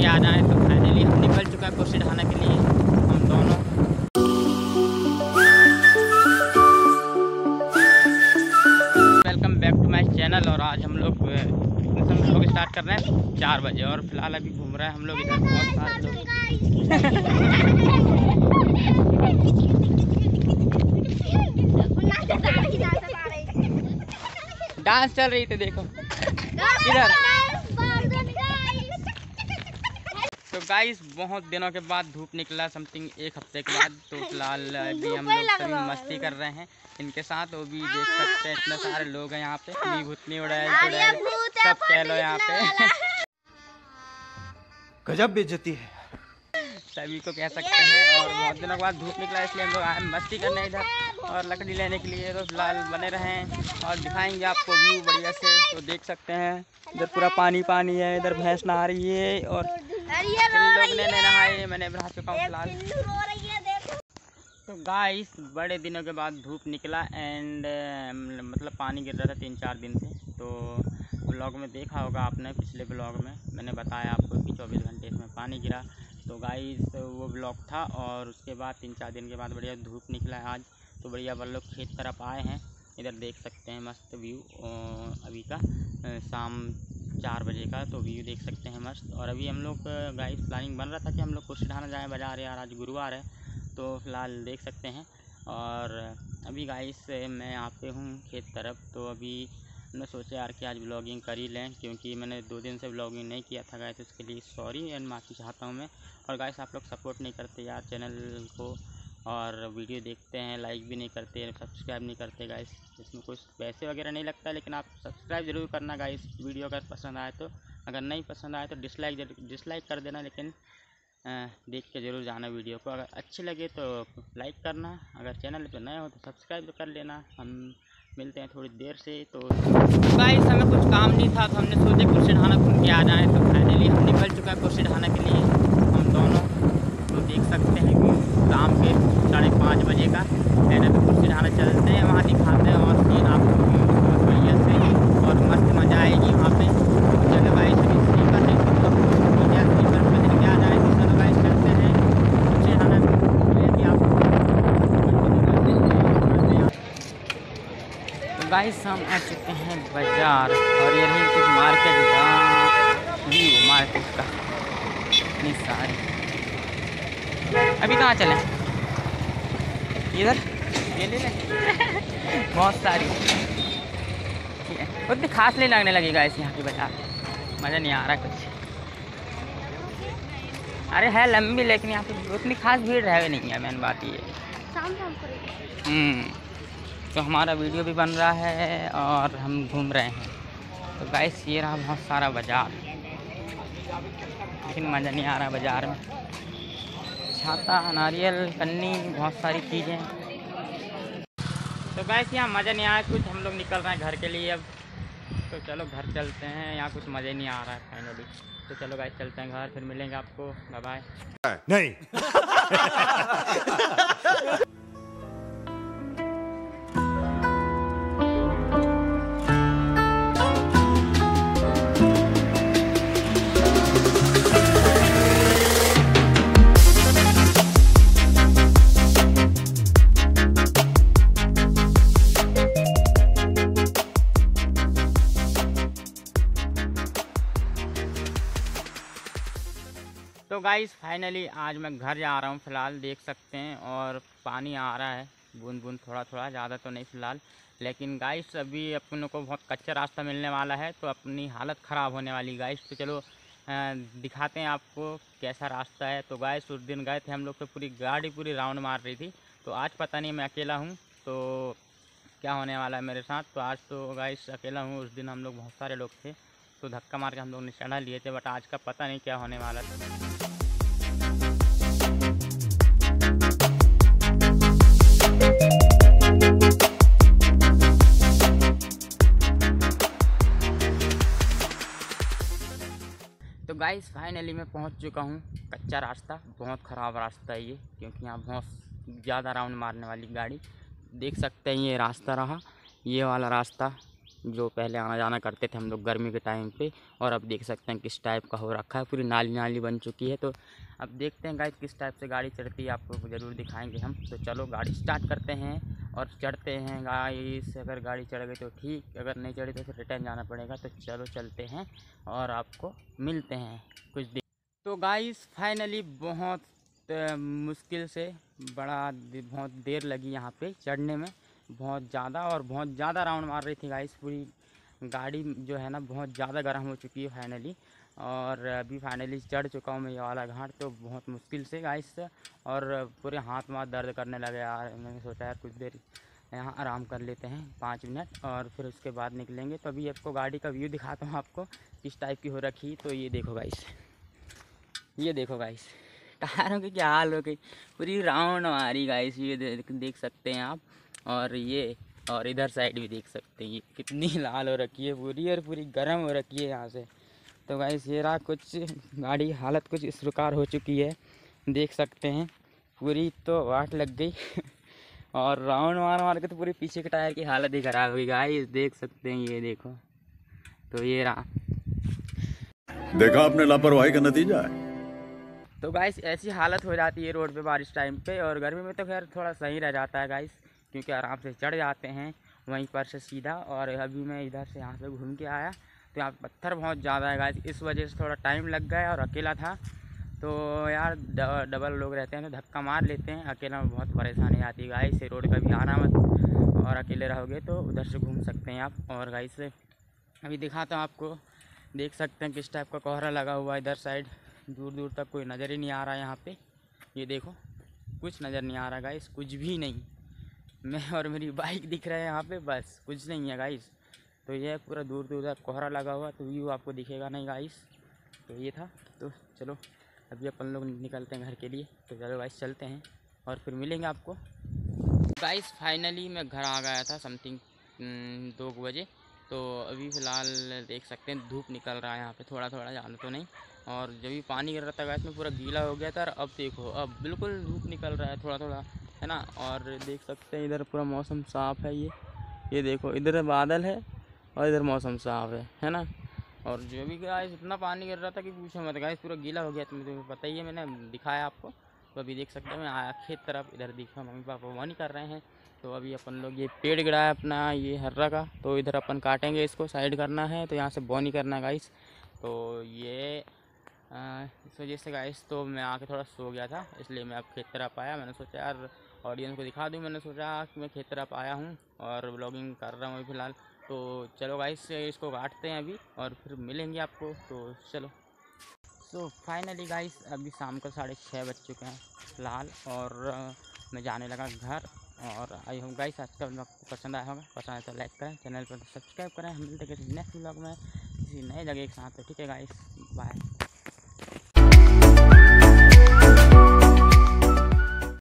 के आ जाएँ। तो फाइनली हम निकल चुका है कुर्सी ढाने के लिए, हम दोनों। Welcome back to my channel. और आज हम लोग स्टार्ट कर रहे हैं 4 बजे और फिलहाल अभी घूम रहे हैं हम लोग इधर। बहुत सारे लोग डांस चल रही थी, देखो इधर। तो गाइस बहुत दिनों के बाद धूप निकला, समथिंग 1 हफ्ते के बाद। तो फिलहाल अभी हम लोग सभी मस्ती कर रहे हैं इनके साथ। वो भी देख सकते हैं, इतने सारे लोग हैं यहाँ पे। भूतनी उड़ैल सब कह लो यहाँ पे। गजब बेइज्जती है सभी को कह सकते हैं। और बहुत दिनों के बाद धूप निकला, इसलिए हम लोग आए मस्ती करने इधर और लकड़ी लेने के लिए। तो फिलहाल बने रहें और दिखाएंगे आपको व्यू बढ़िया से। तो देख सकते हैं इधर पूरा पानी पानी है, इधर भैंस नहा रही है और इन लोग ने नहाए, मैंने नहा चुका हूँ फिलहाल। तो गाइस बड़े दिनों के बाद धूप निकला एंड मतलब पानी गिर रहा था 3-4 दिन से। तो ब्लॉग में देखा होगा आपने, पिछले ब्लॉग में मैंने बताया आपको कि 24 घंटे इसमें पानी गिरा। तो गाइस वो ब्लॉग था और उसके बाद 3-4 दिन के बाद बढ़िया धूप निकला है आज। तो बढ़िया हम लोग खेत तरफ आए हैं। इधर देख सकते हैं मस्त व्यू अभी का, शाम 4 बजे का। तो व्यू देख सकते हैं मस्त। और अभी हम लोग गाइस प्लानिंग बन रहा था कि हम लोग कुर्सी ढाना जाएँ बाज़ार यार, आज गुरुवार है। तो फिलहाल देख सकते हैं। और अभी गाइस मैं यहाँ पे हूँ खेत तरफ। तो अभी मैंने सोचा यार कि आज व्लॉगिंग कर ही लें, क्योंकि मैंने 2 दिन से व्लॉगिंग नहीं किया था गाइस। उसके लिए सॉरी एंड माफ़ी चाहता हूँ मैं। और गाइस आप लोग सपोर्ट नहीं करते यार चैनल को, और वीडियो देखते हैं लाइक भी नहीं करते, सब्सक्राइब नहीं करते गाइस। इसमें कुछ पैसे वगैरह नहीं लगता, लेकिन आप सब्सक्राइब ज़रूर करना गाइस वीडियो अगर पसंद आए तो। अगर नहीं पसंद आए तो डिसलाइक कर देना, लेकिन देख के ज़रूर जाना वीडियो को। अगर अच्छे लगे तो लाइक करना, अगर चैनल पे नए हो तो सब्सक्राइब कर लेना। हम मिलते हैं थोड़ी देर से। तो गाइस हमें कुछ काम नहीं था, तो हमने सोचा कुर्सी ढाना घूम के आ जाएँ। तो फाइनली हम निकल चुका है कुर्सी ढाना के लिए, हम दोनों। तो देख सकते हैं कि शाम के 5:30 बजे का है ना। तो कुर्सी ढाना चलते हैं, वहाँ दिखाते हैं और सीन आपको बढ़िया से, और मस्त मज़ा आएगी वहाँ पे। चलो गाइस अभी स्लीपर है, स्लीपर पे लेके आ जाए। तो चलो गाइस चलते हैं कुर्सी ढाना लेके आपको। तो गाइस हम आ चुके हैं बाज़ार और ये रही कुछ मार्केट का व्यू, मार्केट का इतनी सारी। अभी कहाँ चलें? इधर ये ले लें। बहुत सारी ठीक है, उतनी खास नहीं लगने लगी गाइस यहाँ की बाज़ार, मज़ा नहीं आ रहा कुछ। अरे है लंबी, लेकिन यहाँ पे उतनी खास भीड़ रहे नहीं है, मेन बात ये। तो हमारा वीडियो भी बन रहा है और हम घूम रहे हैं। तो गाइस ये रहा बहुत सारा बाज़ार, लेकिन मज़ा नहीं आ रहा बाज़ार में। छाता, नारियल, कन्नी, बहुत सारी चीज़ें। तो गाइस यहाँ मज़ा नहीं आया कुछ, हम लोग निकल रहे हैं घर के लिए अब। तो चलो घर चलते हैं, यहाँ कुछ मज़ा नहीं आ रहा है फाइनली। तो चलो गाइस चलते हैं घर, फिर मिलेंगे आपको, बाय बाय। नहीं। तो गाइस फाइनली आज मैं घर जा रहा हूँ फ़िलहाल, देख सकते हैं। और पानी आ रहा है बूंद बूंद, थोड़ा थोड़ा, ज़्यादा तो नहीं फ़िलहाल। लेकिन गाइस अभी अपनों को बहुत कच्चा रास्ता मिलने वाला है, तो अपनी हालत ख़राब होने वाली गाइस। तो चलो दिखाते हैं आपको कैसा रास्ता है। तो गाइस उस दिन गए थे हम लोग, तो पूरी गाड़ी पूरी राउंड मार रही थी। तो आज पता नहीं, मैं अकेला हूँ तो क्या होने वाला है मेरे साथ। तो आज तो गाइस अकेला हूँ, उस दिन हम लोग बहुत सारे लोग थे, तो धक्का मार के हम लोग ने चढ़ा लिए थे। बट आज का पता नहीं क्या होने वाला था। तो गाइस फाइनली मैं पहुंच चुका हूं। कच्चा रास्ता, बहुत ख़राब रास्ता है ये, क्योंकि यहाँ बहुत ज़्यादा राउंड मारने वाली गाड़ी। देख सकते हैं ये रास्ता रहा, ये वाला रास्ता जो पहले आना जाना करते थे हम लोग गर्मी के टाइम पे। और अब देख सकते हैं किस टाइप का हो रखा है, पूरी नाली नाली बन चुकी है। तो अब देखते हैं गाइस किस टाइप से गाड़ी चढ़ती है, आपको ज़रूर दिखाएंगे हम। तो चलो गाड़ी स्टार्ट करते हैं और चढ़ते हैं गाइस। अगर गाड़ी चढ़ गई तो ठीक, अगर नहीं चढ़ी तो फिर रिटर्न जाना पड़ेगा। तो चलो चलते हैं और आपको मिलते हैं कुछ देर। तो गाइस फाइनली बहुत मुश्किल से बहुत देर लगी यहाँ पे चढ़ने में, बहुत ज़्यादा। और बहुत ज़्यादा राउंड मार रही थी गाइस, पूरी गाड़ी जो है ना बहुत ज़्यादा गर्म हो चुकी है फाइनली। और अभी फाइनली चढ़ चुका हूँ मैं ये वाला घाट, तो बहुत मुश्किल से गाइस। और पूरे हाथ वाथ दर्द करने लगे यार। मैंने सोचा यार कुछ देर यहाँ आराम कर लेते हैं 5 मिनट और फिर उसके बाद निकलेंगे। तो अभी आपको गाड़ी का व्यू दिखाता हूँ आपको किस टाइप की हो रखी। तो ये देखो गाइस, ये देखो गाइस टायरों की क्या हाल हो गई, पूरी राउंड मारी गाइस। ये देख सकते हैं आप। और इधर साइड भी देख सकते हैं, ये कितनी लाल हो रखी है पूरी, और पूरी गर्म हो रखी है यहाँ से। तो गाइस ये रहा कुछ गाड़ी हालत कुछ इस प्रकार हो चुकी है, देख सकते हैं पूरी तो वाट लग गई और राउंड मार मार के तो पूरी पीछे के टायर की हालत ही ख़राब हुई गाइस, देख सकते हैं। ये देखो, तो ये रहा, देखा आपने लापरवाही का नतीजा है। तो गाइस ऐसी हालत हो जाती है रोड पे बारिश टाइम पे। और गर्मी में तो खैर थोड़ा सही रह जाता है गाइस, क्योंकि आराम से चढ़ जाते हैं वहीं पर से सीधा। और अभी मैं इधर से यहाँ से घूम के आया तो यहाँ पत्थर बहुत ज़्यादा है गाइस, इस वजह से थोड़ा टाइम लग गया। और अकेला था तो यार डबल लोग रहते हैं तो धक्का मार लेते हैं, अकेला में बहुत परेशानी आती है गाइस। रोड का भी आना मत, और अकेले रहोगे तो उधर से घूम सकते हैं आप। और गाइस अभी दिखाता हूँ आपको, देख सकते हैं किस टाइप का कोहरा लगा हुआ है इधर साइड। दूर दूर तक कोई नज़र ही नहीं आ रहा है यहाँ पे। ये देखो कुछ नज़र नहीं आ रहा गाइस, कुछ भी नहीं। मैं और मेरी बाइक दिख रहे हैं यहाँ पे, बस कुछ नहीं है गाइस। तो ये पूरा दूर दूर तक कोहरा लगा हुआ, तो व्यू आपको दिखेगा नहीं गाइस। तो ये था, तो चलो अभी अपन लोग निकलते हैं घर के लिए। तो चलो गाइस चलते हैं और फिर मिलेंगे आपको। गाइस फाइनली मैं घर आ गया था समथिंग 2 बजे। तो अभी फ़िलहाल देख सकते हैं धूप निकल रहा है यहाँ पे थोड़ा थोड़ा, ज़्यादा तो नहीं। और जब भी पानी गिर रहा था गाइस में पूरा गीला हो गया था, और अब देखो अब बिल्कुल धूप निकल रहा है थोड़ा थोड़ा, है ना। और देख सकते हैं इधर पूरा मौसम साफ़ है। ये देखो इधर बादल है और इधर मौसम साफ़ है ना। और जो भी गाइस इतना पानी गिर रहा था कि पूछो मत गाइस, पूरा गीला हो गया। तुम्हें पता ही है, मैंने दिखाया आपको। तो अभी देख सकते हैं मैं आया खेत तरफ, इधर देखा मम्मी पापा वो नहीं कर रहे हैं। तो अभी अपन लोग ये पेड़ गिरा है अपना ये हर्रा का, तो इधर अपन काटेंगे, इसको साइड करना है। तो यहाँ से बोनी करना है गाइस। तो ये इस वजह से गाइस तो मैं आके थोड़ा सो गया था, इसलिए मैं अब खेत तरफ आया। मैंने सोचा यार ऑडियंस को दिखा दूँ, मैंने सोचा कि मैं खेत तरफ आया हूँ और व्लॉगिंग कर रहा हूँ फ़िलहाल। तो चलो गाइस इसको काटते हैं अभी और फिर मिलेंगे आपको। तो चलो। तो फाइनली गाइस अभी शाम को 6:30 बज चुके हैं फ़िलहाल, और मैं जाने लगा घर। और आई होप गाइस आज का व्लॉग आपको पसंद आया होगा, पसंद आया तो लाइक करें, चैनल पर सब्सक्राइब करें। हम मिलते हैं किसी नेक्स्ट व्लॉग में किसी नए जगह के साथ। तो ठीक है गाइस, बाय।